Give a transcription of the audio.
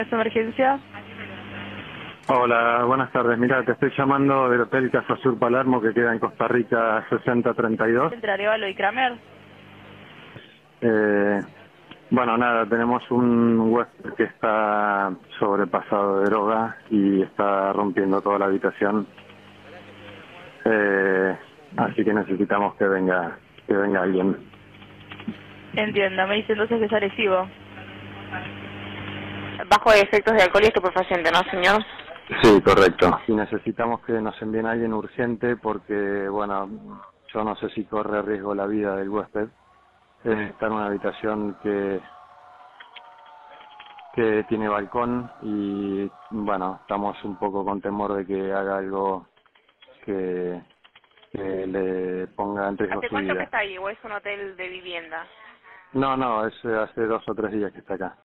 ¿Es emergencia? Hola, buenas tardes. Mira, te estoy llamando del Hotel Casa Sur Palermo que queda en Costa Rica 6032. ¿Entre Arevalo y Kramer? Eh, bueno, nada, tenemos un huésped que está sobrepasado de droga y está rompiendo toda la habitación. Así que necesitamos que venga alguien. Entiendo, me dice entonces que es agresivo. Bajo efectos de alcohol y estupefaciente, ¿no, señor? Sí, correcto. Y necesitamos que nos envíen a alguien urgente porque, bueno, yo no sé si corre riesgo la vida del huésped. Está en una habitación que tiene balcón y bueno, estamos un poco con temor de que haga algo que, que le ponga en riesgo ¿Hace su cuánto que vida. está ahí o es un hotel de vivienda? No, no, es hace 2 o 3 días que está acá.